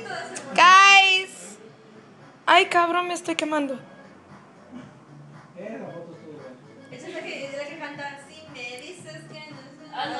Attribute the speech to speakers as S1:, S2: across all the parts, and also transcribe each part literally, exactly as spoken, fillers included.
S1: Guys. Ay, cabrón, me estoy quemando.
S2: Esa es la que, es la que canta Si me dices que no.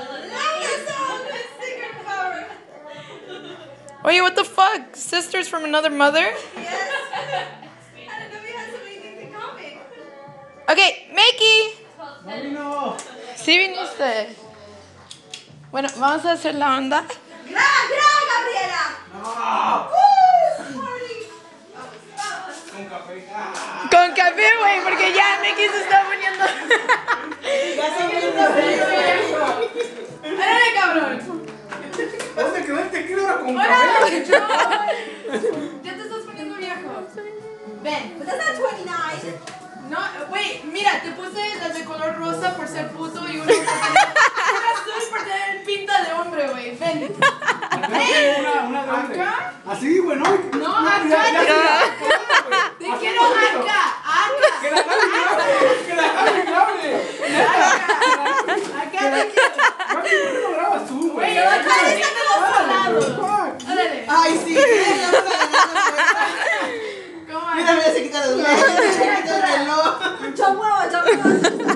S1: Oye, what the fuck? Sisters from another mother?
S2: Yes. I don't know if you have so many things in common.
S1: Okay, Mickey.
S3: No.
S1: Sí viniste. Bueno, vamos a hacer la onda.
S2: ¡Gra, gra, Gabriela!
S3: No.
S2: ¡Uh! Party.
S3: Con café.
S1: Con café, güey, porque ya Mickey se está poniendo.
S2: Ya se me está poniendo.
S1: ¡Eh, cabrón!
S3: ¿Dónde quedó el tequila ahora con café?
S1: Ya te estás poniendo viejo. Ven.
S2: But that's not twenty-nine.
S1: No, güey, mira, te puse las de color rosa por ser puto y una azul por tener pinta de hombre, güey. Ven.
S3: Una, una de hombre.
S1: ¿Acá?
S3: Así, güey, no.
S1: No, acá. Te quiero acá, acá.
S3: Que la Gaby grabe. Que la Gaby grabe.
S1: Acá te quiero.
S3: ¿Por qué no grabas tú, güey?
S1: Güey, acá está de los lados. Órale.
S4: Ay, sí, ya vamos a ganar.
S1: ¿Cómo
S4: Mira, mira, se quita los huevos, se quita el reloj.
S2: Chamueva, chamueva.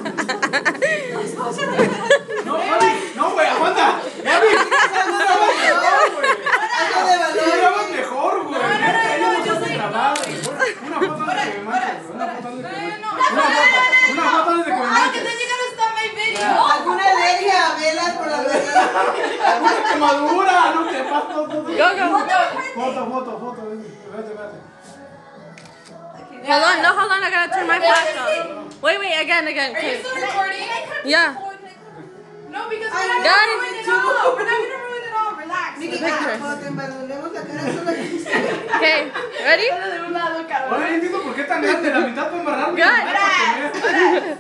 S3: No, Gaby, no, güey, aguanta. Gaby, no grabas mejor, güey.
S4: Algo de
S3: No
S4: valor.
S3: grabas mejor, güey.
S1: No, no, no, no, yo soy-
S3: grabado. Una foto antes de que me manches, güey. Una foto antes de que me
S1: No, no,
S3: manches. Una foto, una foto antes de que me
S1: Ay, que
S3: manches.
S1: te llegan hasta my video.
S4: Alguna alergia a velas por la verdad.
S3: Una quemadura, no te paso todo.
S1: Go, go.
S3: Foto, foto, foto. Espérate, espérate.
S5: Hold on, no, hold on, I gotta turn my flash on. Wait, wait, again, again.
S1: Are you
S5: Okay.
S1: still recording?
S5: Yeah.
S1: No, because
S4: Ay,
S1: we're not
S5: guys.
S1: gonna ruin it all. We're not gonna ruin it all. Relax.
S4: Miki,
S5: picture.
S4: cuando te embalonemos la cara solo aquí.
S5: Okay, ready?
S1: Solo de un lado,
S3: Ahora
S1: cabrón.
S3: no entiendo por qué tan grande. La mitad para embarrarme.
S5: Good.
S3: La mitad para comer.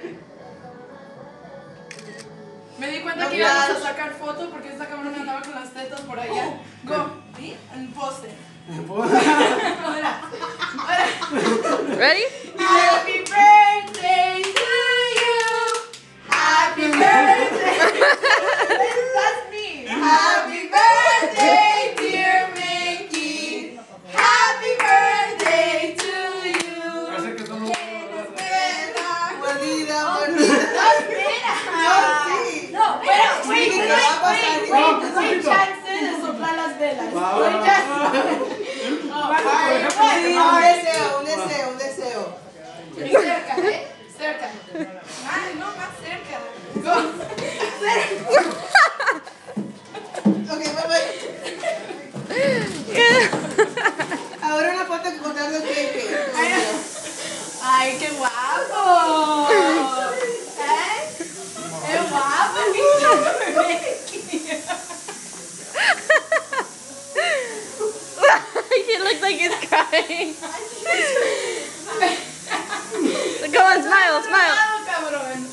S1: Me di cuenta
S4: No,
S1: que íbamos a
S4: flash.
S1: sacar foto porque esta cabrón andaba con las tetas por allá. Go. ¿Sí? En pose. Ahora.
S5: Ready?
S1: Happy birthday to you. Happy birthday. That's me. Happy birthday, dear Mickey. Happy birthday to you.
S3: Parece que somos-
S4: Mordida, mordida.
S1: No, espera.
S4: No, sí.
S2: No,
S1: Pero, wait,
S4: Sí,
S1: wait,
S4: ¿qué va a pasar?
S1: wait,
S3: No,
S1: wait,
S3: un
S1: wait,
S3: poquito.
S1: chance de soplar las velas.
S3: Va, va,
S1: Wait,
S3: va,
S1: chance.
S3: va.
S1: Oh,
S4: Ay,
S1: wait,
S4: un deseo, un deseo, un deseo.
S1: wait. Cerca, ¿eh? Cerca. Ay, no, más cerca. Go. Cerca.
S4: Ok, bye bye. Ahora una foto que contar los queques.
S1: Ay, qué guapo. ¿Eh? Qué guapo, Mickey.
S5: He looks like he's crying. Go on, smile, smile.
S1: Cuidado, cabrón.